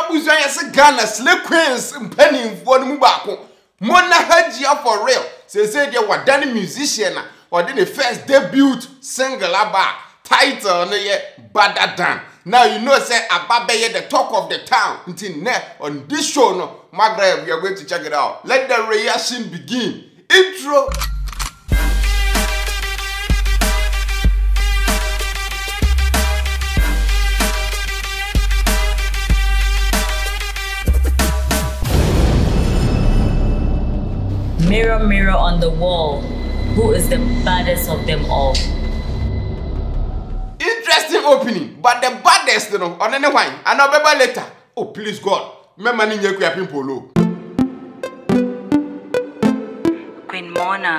Abuja yes Ghana slay queens penny for mu baako. Mona Hajia for real. Say they were done musician or did the first debut single about title no ye Badder Dan. Now you know say Ababe the talk of the town until now on this show no Maghreb we are going to check it out. Let the reaction begin. Intro. Mirror, mirror on the wall, who is the baddest of them all? Interesting opening, but the baddest, you know, on any wine. And I'll be later. Oh, please, God. Me money you can polo. Queen Mona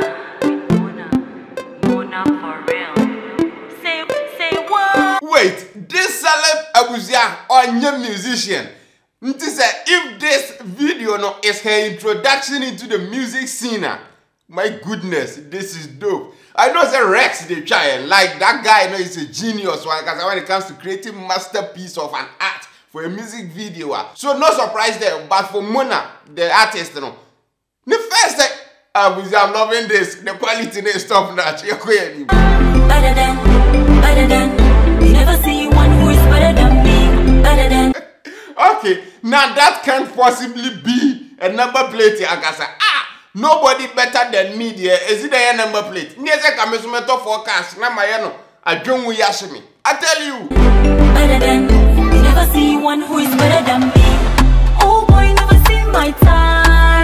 for real. Say what? Wait, this celeb Abuja or young musician. If this video no is her introduction into the music scene, my goodness, this is dope. I know the Rex they try like that guy. You know, he's a genius because when it comes to creating masterpiece of an art for a music video, so no surprise there. But for Mona, the artist, you know, the first thing I'm loving this. The quality is top notch. Better than, you never see one who is better than me. Better than. Okay, now that can't possibly be a number plate. Agasa. Nobody better than me there. Is it a number plate? Nyeze kamesumento forecast. Na mayano. Ajongu yashimi. I tell you. Better than. You never see one who is better than me. Oh boy, never see my time.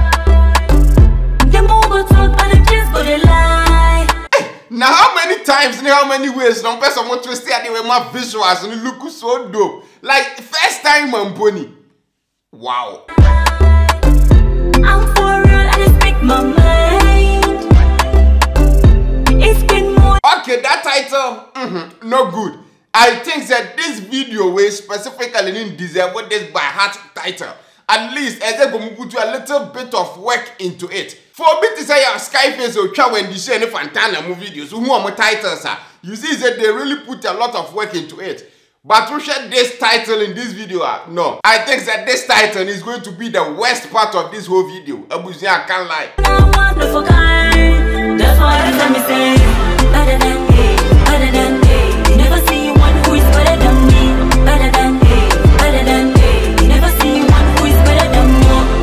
Them all go talk and the kids go they lie. Now how many times, how many ways, no person want to stay at the way my visuals and look so dope. Like first time Mamboni. Wow. I'm for real, I just make my mind. It's been more. Okay, that title, no good. I think that this video way specifically didn't deserve this by heart title. At least as they go put a little bit of work into it. For me to say Skyface or Chow when they share any Fantana movie videos, who are my titles are. You see that they really put a lot of work into it. But to share this title in this video, no. I think that this title is going to be the worst part of this whole video. Abuja, I can't lie. I'm wonderful kind. That's why every time you say better than me, better than me. You never see one who is better than me, better than me, better than me. You never see one who is better than me.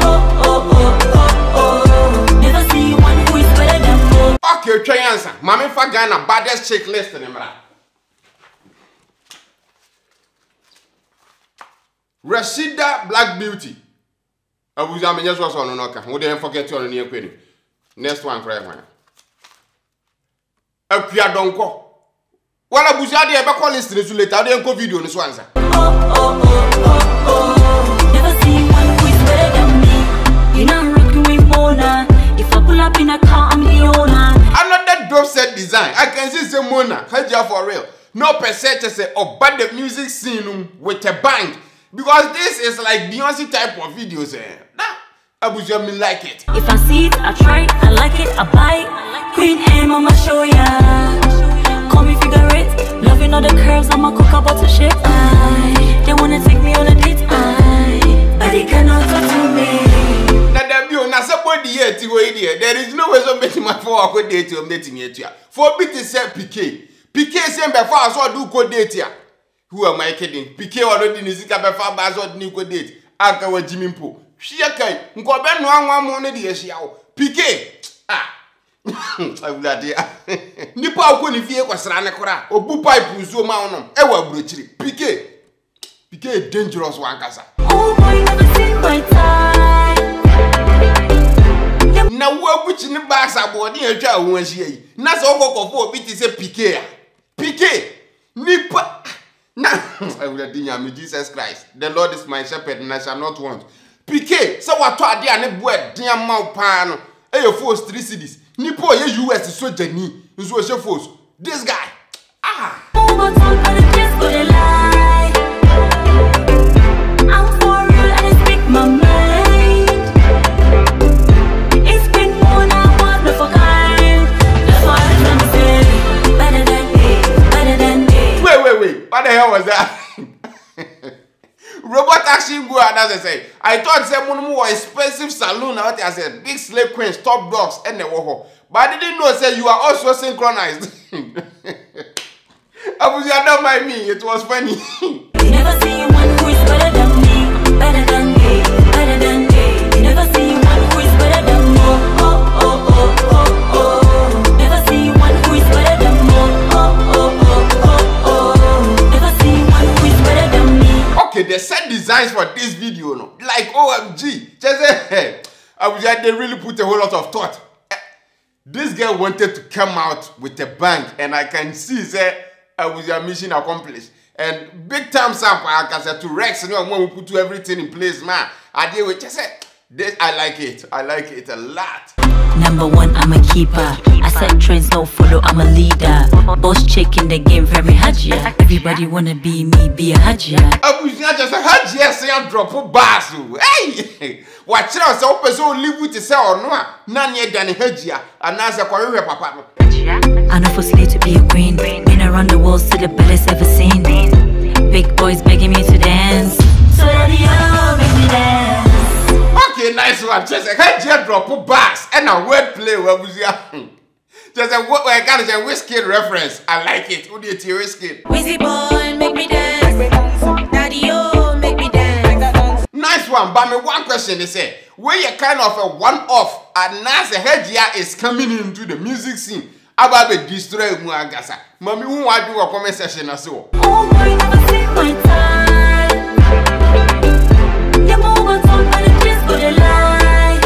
Never see one who is better than me. Okay, try answer. Mami fa Ghana baddest chick list in the Rashida Black Beauty. Abuja me just was on no can. We don't forget you on near queen. Next one for everyone. Akua donko. Wala Abuja dey be call list ni later. Dey enko video ni so answer. Never see one who is better than me. You know rocking with Mona. If I pull up in a car, I'm the owner. Another dope set design. I can see say Mona. Hajia for real. No percentage say about the music scene with a bang. Because this is like Beyonce type of videos. Nah, Abuja me like it. If I see it, I try it, I like it, I buy it. Queen M, I'ma show ya. Call me figure eight. Loving all the curves, I'ma cook up to shit. They wanna take me on a date, but they cannot talk to me. Now there be na somebody here to go here. There is no way so making my for go date you meeting here. For me to say PK. PK say before so do go date here. Who am I kidding? PK already nizika befa bazo ni ko date. Aka wa Jimmy Mpo. Hia kai, nko be no anwa mo ne de hia wo. PK. Awulade. Nipa akọ ni fie kwasra ne kora. Obu pipe nsuo ma wonom. E wa burochiri. PK dangerous one kasa. Oh boy, never seen my time. Na wo abuchi ni ba sabode atwa wo ahia yi. Na se okokofo obi ti se PK a. PK nipa nah, I will adore me, Jesus Christ. The Lord is my shepherd, and I shall not want. PK, so what to adi ane boy, dear mau pano. Hey, your force 3 cities. Nipo ye US is so geni. So your force. This guy. I'm for real, and I speak my mind. It's been more than wonderful kind. That's why I'm say better than me, better than me. Wait. What the hell was that? Robot fashion go and as I say, I thought say one more expensive saloon out there, I said big slave queens, top dogs, and the woho. But I didn't know say you are also synchronized. Abuja, don't mind me, it was funny. You never see one who is better than me, better than me, better than me. You never see one who is better than me. Oh, oh, oh, oh, oh. Never see one who is better than me. Oh, oh, oh, oh, oh. Never see one who is better than me. Okay, they set designs for this video, no? Like OMG. Just say, Abuja, they really put a whole lot of thought. This girl wanted to come out with a bang, and I can see say Abuja mission accomplished. And big thumbs up, like I said, to Rex, you know, when we put everything in place, man. I did with just say, this, I like it a lot. Number one, I'm a keeper. I set trends, no follow, I'm a leader. Boss chick in the game, very hajia. Everybody wanna be me, be a hajia. Abuja just a hajia, say I'm drop a bass. Hey! Watch out, so person live with yourself or no? None yet than a hajia, and as a career papa. I know for slave to be a queen. Been around the world, see the baddest ever seen. Big boys begging me to dance. So daddy, oh, make me dance. Okay, nice one. Just a head drop a bass and a word play. What was ya? Just a what I got is a whiskey reference. I like it. Who did you whiskey? Wizzy boy, make me dance. Daddy, oh, make me dance. Nice one. But me one question they say, where you kind of a one-off and now the head is coming into the music scene. About be destroy Muagasa. Mommy, who want to do a comment session or so? Oh boy, never see my time. Your mama talk about the kiss for the lie.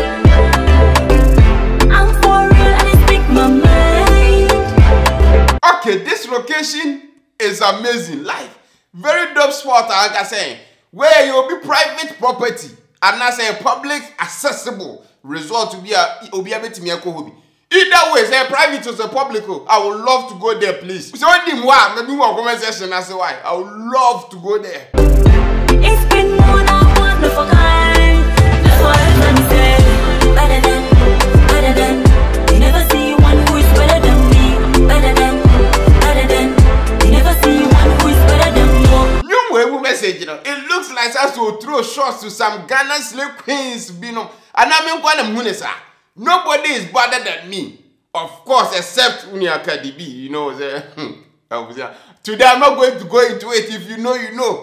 I'm for real and I speak my mind. Okay, this location is amazing. Like, very dope spot, like I say, where you'll be private property and not say public accessible resort to be a bit me a hobby. Either way, say private or say public, I would love to go there, please. So maybe one comment section, I say why. I would love to go there. It's been more than wonderful kind. That's why let me say, better than. You never see one who is better than me. Better than. You never see one who is better than me. New wave message, you know. It looks like us to throw shots to some Ghana slave queens, you know. And I mean, what munesa. Nobody is better than me, of course, except Unia Cardi B. You know, today I'm not going to go into it. If you know, you know.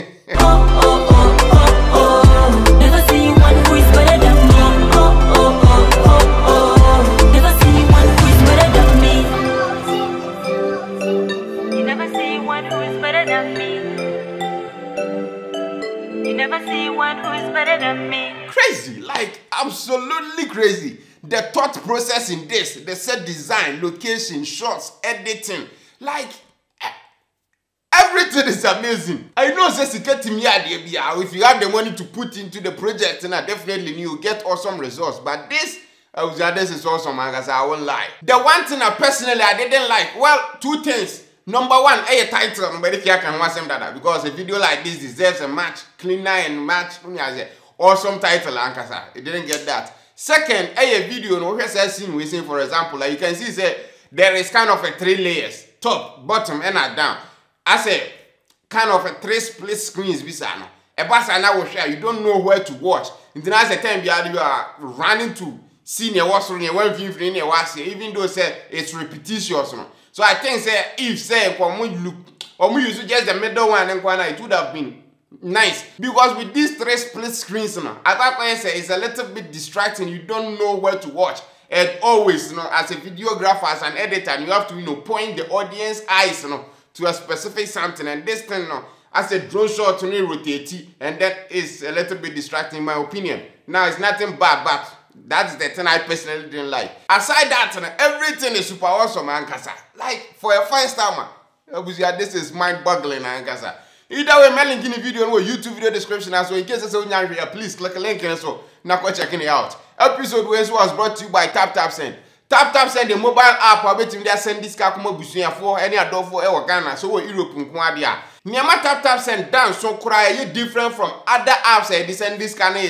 Oh. Never see one who is better than me. Oh. Never see one who is better than me. You never see one who is better than me. You never see one who is better than me. Crazy, like absolutely crazy. The thought process in this, the set design, location, shots, editing, like everything is amazing. I know if you have the money to put into the project, and I definitely you get awesome results. But this is awesome, I won't lie. The one thing I personally didn't like, well, two things. Number one, a title, nobody can watch them that because a video like this deserves a match, cleaner and match. Awesome title, Ankasa. It didn't get that. Second, a video no scene we say, for example, like you can see, say there is kind of a 3 layers, top, bottom, and down. I say kind of a 3 split screens. Bisano. A basana will share. You don't know where to watch. Until as a time you are running to see near what's near one view near what's even though say it's repetitious. So I think say if say when we look or we use just the middle one and corner, it would have been nice because with these 3 split screens, at that point say it's a little bit distracting. You don't know where to watch, and always, as a videographer, as an editor, you have to point the audience eyes, to a specific something. And this thing, as a drone shot to me rotate, and that is a little bit distracting in my opinion. Now it's nothing bad, but that's the thing I personally didn't like. Aside that, everything is super awesome, Ankasa. Like for a first timer, this is mind-boggling, Ankasa. Either way, my link in the video and YouTube video description as well. In case it's on your here, please click a link and so now go checking it out. Episode was brought to you by TapTapSend. TapTapSend the mobile app I bet you send this car come for any adult for Ghana so Europe in Niama TapTapSend done so cry you different from other apps. They send this kind of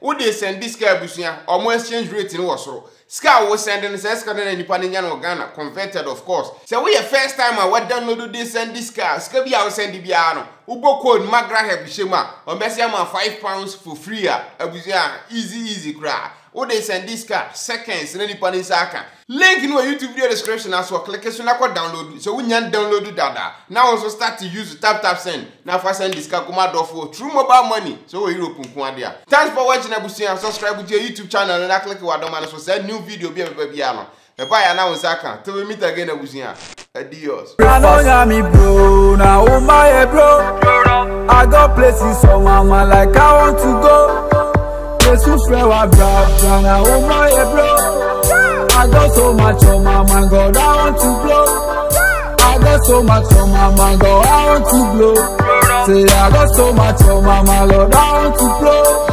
Wo dey send this car abusua, omo exchange rate ni wo soro. Ska wo send no say ska na nipa nya no Ghana converted of course. Say we first time I download this send this car. Ska bia wo send bia no. Ubo code magra hebishema. Ombesi ama £5 for free abusua easy cra. Wo dey send this car seconds na nipa ni saka. Link in our YouTube video description as well. Click it so na download. So we can download dada. Now also start to use tap send. Now for send this car kuma do for through mobile money. So we Europe kun dia. Thanks for watching abusia. Subscribe to your YouTube channel and click wa do man so send new video be no. E pa ya na unsaka. Till we meet again abusia. Adios. I know me bro. Now oh my bro. I got places so mama like I want to go. Yes you feel wa bra. Now oh my bro. I got so much on my mind, God, I want to blow. I got so much on my mind, God, I want to blow. Say I got so much on my mind, Lord, I want to blow.